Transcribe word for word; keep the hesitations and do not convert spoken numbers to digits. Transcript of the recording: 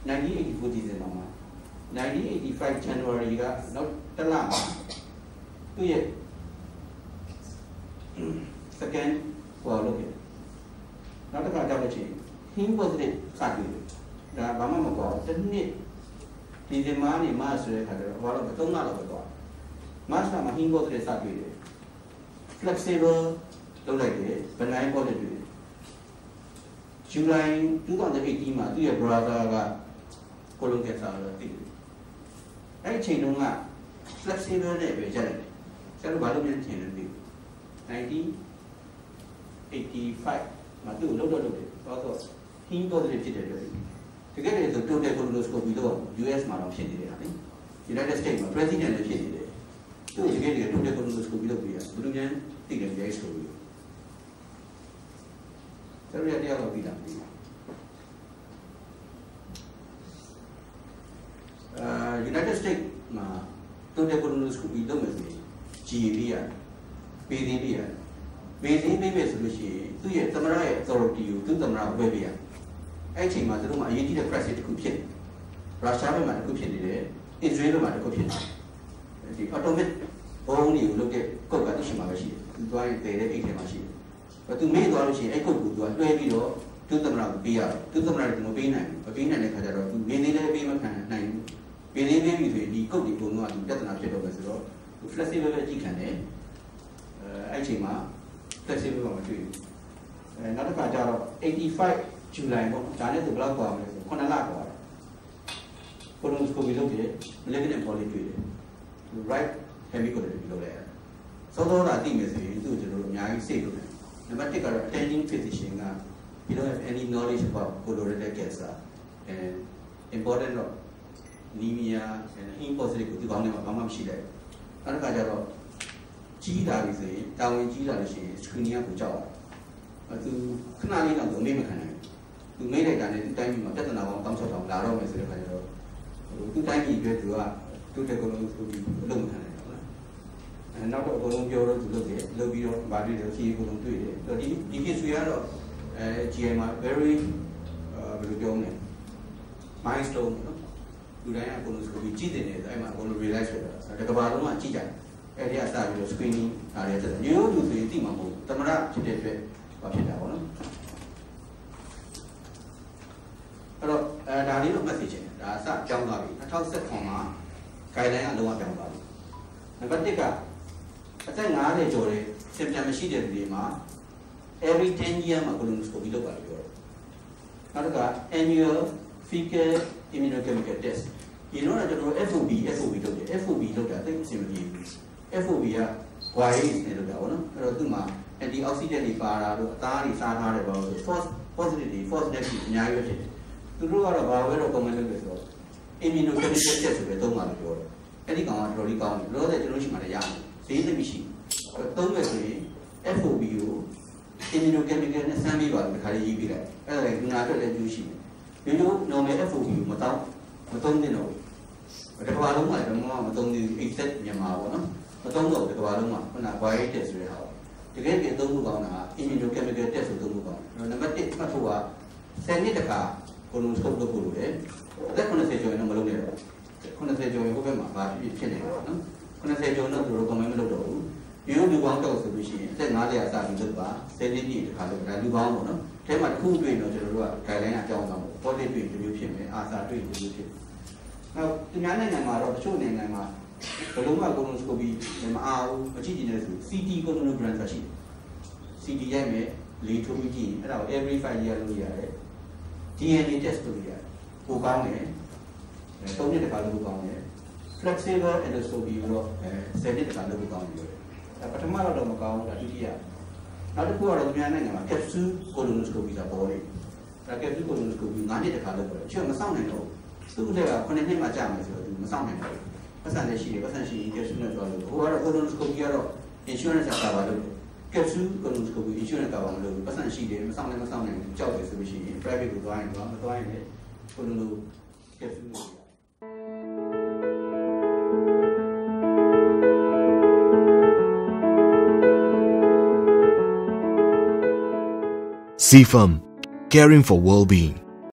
nineteen eighty-four Decemberမှာnineteen eighty-five January ကနောက်တစ်လမှာသူ့ရဲ့ second ဟောလို့ဖြစ်နောက်တစ်ခါကြောက်လို့ချင်း heme positive စတွေ့တယ်ဒါဘာမှမပေါ်တစ်နှစ်ဒီဇင်ဘာနေမဆိုတဲ့ခါကျတော့ဘာလို့သုံးလလောက်ပဲတော့မတ်လမှာ heme positive စတွေ့တယ် flexible လုပ်လိုက်တယ် benign positive တွေ့တယ် July twenty eighteenမှာသူ့ရဲ့ brother က colon cancer လို့သိတယ်အဲ့ဒီချိန်တုန်းက flexible နဲ့ပဲကြက်တယ်ဆရာတို့ဘာလို့ပြန်ထင်လဲမသိဘူးnineteen eighty-fiveမှာသူ့ကိုလောက်တော့လုပ်တယ်ဆိုတော့ heme positive ဖြစ်တယ်ပြောတယ်တကယ်လည်းဆို total colonoscopy တော့ U S မှာတော့ဖြစ်နေတယ်ဟာလေ United States မှာ president လည်းဖြစ်နေတယ်သူ့တကယ်လည်း total colonoscopy လုပ်ပြီးရဘယ်လိုများသိတယ်ကြိုက်ဆိုပြီးဆရာတို့ရတရားတော့ပြီးတာပြီးအာ United States မှာ total colonoscopy လုပ်မယ်ဆိုရင် G A ပေးရတယ်ပေးသေးပေးရတယ်ပေးသေးပေးမယ်ဆိုလို့ရှိရင်သူ့ရဲ့သမရရဲ့ authority ကိုသူ့သမရကိုဝယ်ပေးရအဲ့အချိန်မှာသူတို့ကအရေးကြီးတဲ့ crisis တစ်ခုဖြစ်တယ်ရုရှားဘက်မှာတစ်ခုဖြစ်နေတယ်အစ္စရေးဘက်မှာတစ်ခုဖြစ်နေတယ်ဒီ atomic ဘုံတွေကိုလုပ်တဲ့ကုတ်ကသူ့ရှိမှာပဲရှိတယ်သူသွားရင်တည်တဲ့အိတ်ထဲမှာရှိတယ်ဘာသူမေ့သွားလို့ရှိရင်အဲ့ကုတ်ကိုသူကလွှဲပြီးတော့သူ့သမရကိုပေးရတယ်သူ့သမရကိုမပေးနိုင်ဘူးမပေးနိုင်တဲ့ခါကျတော့သူမေ့သေးလည်းပေးမခံနိုင်ဘူးပေးသေးပေးပြီဆိုရင်ဒီကုတ်ဒီပုံတော့သူပြဿနာဖြစ်တော့ပဲဆိုတော့ flexible ပဲကြည့်ခံတယ်အဲအဲ့ချိန်မှာ flexible ကမတွေ့ဘူးအဲနောက်တစ်ခါကျတော့ eighty-five July ပေါ့ဒါနဲ့သူဘယ်လောက်กว่าမလဲဆိုnineလกว่าတယ် colonoscopy လုပ်တယ် malignant polyp တွေ့တယ် right heavy colonoscopy လုပ်လိုက်ရတယ်စောစောတာသိမယ်ဆိုရင်သူ့ကျွန်တော်တို့အများကြီးစိတ်လို့တယ်နံပါတ်oneကတော့ attending physician က you don't have any knowledge about colorectal cancer and important တော့ anemia and heme positive ကိုဒီကောင်းနေမှာဘာမှမရှိလိုက်နောက်တစ်ခါကျတော့ကြီးတာပြီဆိုရင်တာဝန်ကြီးလာလို့ရှိရင် screening ကကိုကြောက်အောင်သူခဏလေးတော့မေ့မခံနိုင်ဘူးသူမေ့လိုက်တာနဲ့သူတိုင်းပြည်မှာပြဿနာပေါင်းတောင်းချက်တောင်းလာတော့မယ်ဆိုတဲ့ခါကျတော့သူတိုင်းပြည်အတွက်သူကသူ့တဲ့ကုလုံးဆိုပြီးအလုံးမခံနိုင်ဘူးလားအဲနောက်တော့အကုန်လုံးပြောတော့သူလုပ်တယ်လုပ်ပြီးတော့ဗာတွေ့တယ်စီကုလုံးတွေ့တယ်ဆိုတော့ဒီဒီ case ကတော့အဲ G I မှာ very ဘယ်လိုပြောမလဲ milestone နော်လူတိုင်းအကုန်လုံးဆိုပြီးကြည့်တယ်အဲ့မှာအကုန်လုံး realize ဖြစ်တာတကဘာလုံးကကြည့်ကြတယ်အဲ့ဒီအစားပြီးတော့ screening အားရတဲ့ညို့လူတွေသိမှာမဟုတ်သမရဖြစ်တဲ့အတွက်ဘာဖြစ်တာပေါ့နော်အဲ့တော့အဲဒါလေးတော့မှတ်သိချင်တယ်ဒါအစကြောင်းသွားပြီtwenty sevenမှာ guideline ကလုံးဝပြောင်းသွားပြီနံပါတ်oneကအသက်fiftyကျော်တဲ့ symptom မရှိတဲ့လူတွေမှာ every ten year မှာ colonoscopy လုပ်ပါလို့ပြောတယ်နောက်တစ်ခါ annual fecal immunochemical test ဒီတော့ကျွန်တော် F O B F O B လုပ်တယ် F O B လုပ်တာသိအဆင်မပြေဘူး F O B က virus နဲ့လုပ်တာပေါ့နော်အဲ့တော့သူ့မှာ antioxidant တွေပါတာတို့အသားတွေစားထားတယ်ပေါ့လို့ false positive တွေ false negative အများကြီးပဲဖြစ်တယ်သူတို့ကတော့ဘာပဲတော့ comment လုပ်တယ်ဆိုတော့ immunochemical test ဆိုပြီးသုံးပါလို့ပြောတယ်အဲ့ဒီကောင်ကတော်တော်လေးကောင်းတယ်လောလောဆယ်ကျွန်တော်ရှိမှလည်းရတယ်ဈေးသိပ်မရှိဘူးသုံးမယ်ဆိုရင် F O B ကို immunochemical နဲ့စမ်းပြီးပါလို့ဒီခါလေးရေးပြီးလိုက်အဲ့ဒါလည်းဒီနာအတွက်လည်းကျိုးရှိတယ်ရိုးရိုး normal F O B ကိုမတောင်းမသုံးသင့်တော့ဘူးတကဘာလုံးကလည်းမသုံးသေးဘူး exact မြန်မာပေါ့နော်မသုံးတော့တကဘာလုံးကခုန virus test ဆိုတဲ့ဟာတကယ်ကြသုံးဖို့ကောင်းတာ immunochemical test ဆိုသုံးဖို့ကောင်းတယ်နံပါတ်oneမှတ်ဖို့ကtenနှစ်တခါ colonoscopy လုပ်ဖို့လိုတယ်အသက်fiftyကျော်ရင်တော့မလုပ်နဲ့တော့fiftyကျော်ရင်ဟိုဘက်မှာဘာဖြစ်ဖြစ်နေလဲနော်fiftyကျော်တော့သူတို့ comment မလုပ်တော့ဘူးရိုးလူပေါင်းတော့ဆိုလို့ရှိရင်အသက်fiftyအစပြီးလုပ်ပါtenနှစ်ပြည့်တခါလုပ်ဒါလူပေါင်းပေါ့နော်အဲမှာတစ်ခုတွေ့တော့ကျွန်တော်တို့က guideline အကြောင်းဆောင်ပေါ့ positive တွေ့တစ်မျိုးဖြစ်မယ်အာစာတွေ့တစ်မျိုးဖြစ်နောက်ဒီများနိုင်ငံမှာတော့တချို့နိုင်ငံမှာဘယ်လိုမှ colonoscopy မအားဘူးအကြည့်ကြည့်နေဆို C T colonogram ဆိုတာရှိတယ် C T ရိုက်မယ်လေထိုးပြီးကြည့်အဲ့ဒါကို every five year လုပ်ရတယ် D N A test လုပ်ရတယ်ပိုကောင်းတယ်သုံးနှစ်တခါလုပ်ကောင်းတယ် flexible endoscopy ကိုတော့အဲtenနှစ်တခါလုပ်ကောင်းတယ်ပထမတော့မကောင်းဘူးဒါဒုတိယနောက်တစ်ခုကတော့မြန်မာနိုင်ငံမှာ capsule colonoscopy ဆိုတာပေါ်နေဒါ capsule colonoscopy fiveနှစ်တခါလုပ်တယ်အချက်မဆောင်နိုင်တော့သူ့လက်ကnineနှစ်မှကြာမယ်ဆိုတော့သူမဆောင်နိုင်ဘူးပတ်စံလည်းရှိတယ်ပတ်စံရှိရင် capsule နဲ့သွားလို့ဟိုကတော့ colonoscopy ကတော့ insurance ကပါလို့ capsule colonoscopy insurance ကပါမလို့ပတ်စံရှိတယ်မဆောင်နိုင်မဆောင်နိုင်ကြောက်တယ်ဆိုလို့ရှိရင် private ကိုသွားရင်တော့မသွားရင်လည်း colono capsule ကို C F A M, caring for well-being.